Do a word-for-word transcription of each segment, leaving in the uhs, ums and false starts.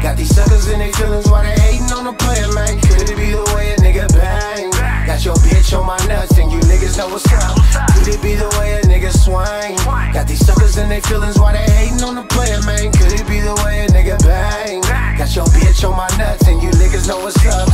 Got these suckers in their feelings while they hating on the player, man. Could it be the way a nigga bang? Got your bitch on my nuts and you niggas know what's up. Could it be the way a nigga swing? Got these suckers in their feelings while they hating on the player, man. Could it be the way a nigga bang? Got your bitch on my nuts and you niggas know what's up.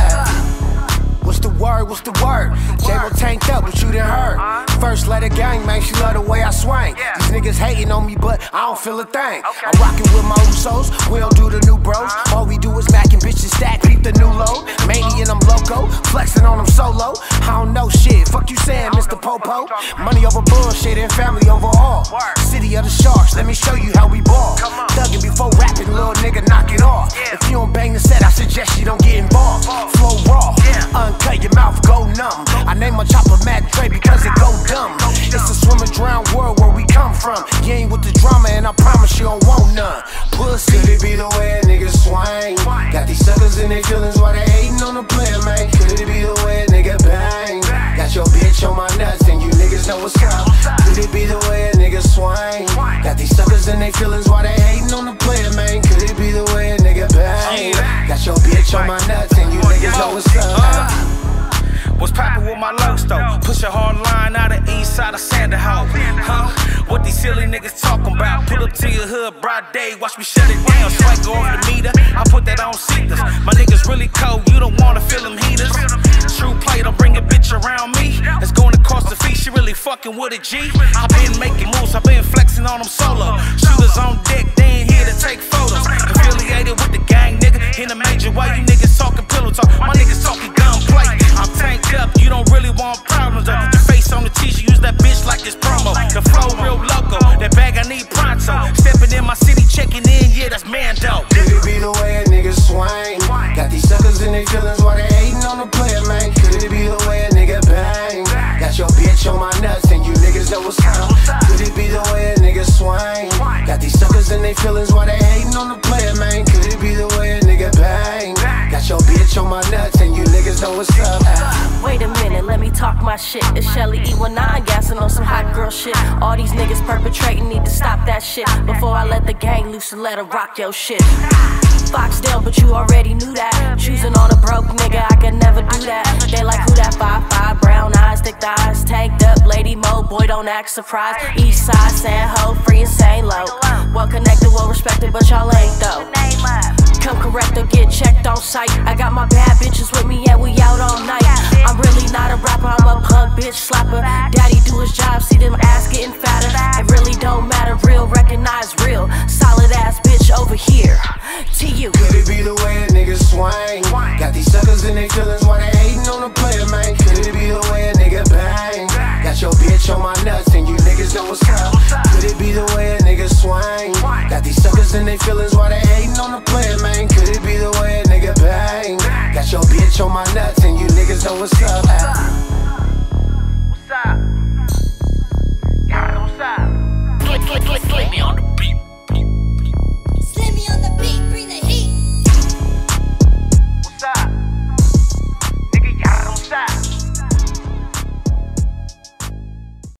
What's the word, what's the word? J-Mo tanked up, what you done heard? First letter gang, man, she love the way I swing. These niggas hating on me, but I don't feel a thing. I'm rocking with my Usos, we don't do the new bros. All we do is mac and bitches stack, peep the new load. Manian, I'm loco, flexing on them solo. I don't know shit, fuck you saying, Mister Popo. Money over bullshit and family over all. City of the Sharks, let me show you how we ball. Thuggin' before rapping, little nigga, knock it off. If you don't bang the set, I suggest you don't get involved. Flow raw, uncut, your mouth go numb. I name my chopper Mac Dre because it go dumb. It's a swim and drown world where we come from. You ain't with the drama and I promise you don't want none. Pussy. Could it be the way a nigga swing? Got these suckers in their feelings while they hating on the player, man. Could it be the way a nigga bang? Got your bitch on my nuts and you niggas know what's up. Could it be the way a nigga swing? Got these suckers in their feelings while they hating on the player, man. Could it be the way a nigga bang? Got your bitch on my nuts and you niggas know what's up. What's poppin' with my lows though? Push a hard line out of east side of Sanderhoe. Huh? What these silly niggas talking about? Pull up to your hood, broad day, watch me shut it down. Swipe go over the meter, I put that on seekers. My niggas really cold, you don't wanna feel them heaters. True play, don't bring a bitch around me. It's gonna cost a fee, she really fucking with a G. I been making moves, I been flexing on them solo. Shooters on deck, they ain't here to take photos. Affiliated with the gang, nigga, in a major way. You niggas talking pillow talk, my niggas talking gunplay. I'm tanked up, you don't really want problems. I put your face on the t-shirt, use that bitch like it's promo. The flow real loco, that bag I need pronto. Stepping in my city, checking in, yeah, that's Mando. Could it be the way a nigga swing? Got these suckers in their feelings while they hating on the player, man. Could it be the way a nigga bang? Got your bitch on my nuts and you niggas know what's up. Could it be the way a nigga swing? Got these suckers in their feelings while they hating on the player, man. Could it be the way a nigga bang? Got your bitch on my nuts and you niggas know what's up. Wait a minute, let me talk my shit. It's Shelly E nineteen gassing on some hot girl shit. All these niggas perpetrating, need to stop that shit before I let the gang loose and let her rock your shit. Foxdale, but you already knew that. Choosing on a broke nigga, I could never do that. They like who that five five, brown eyes, thick thighs, tanked up, lady mo, boy don't act surprised. East side, San Ho, free and Saint Low. Well connected, well respected, but y'all ain't though. Come correct or get checked on sight. I got my bad bitches with me, yeah, we out all night. I'm really not a rapper, I'm a punk bitch slapper. Daddy do his job, see them ass getting fatter. It really don't matter, real, recognize real. Solid ass bitch over here. To you. Could it be the way a nigga swing? Got these suckers in their feelings while they hating on the player, man. Could it be the way a nigga bang? Got your bitch on my nuts and you niggas know what's up. Could it be the way a nigga swing? Got these suckers in their feelings while they hating on the player, man. Could it be the way a nigga bang? Got your bitch on my nuts and you niggas know what's up.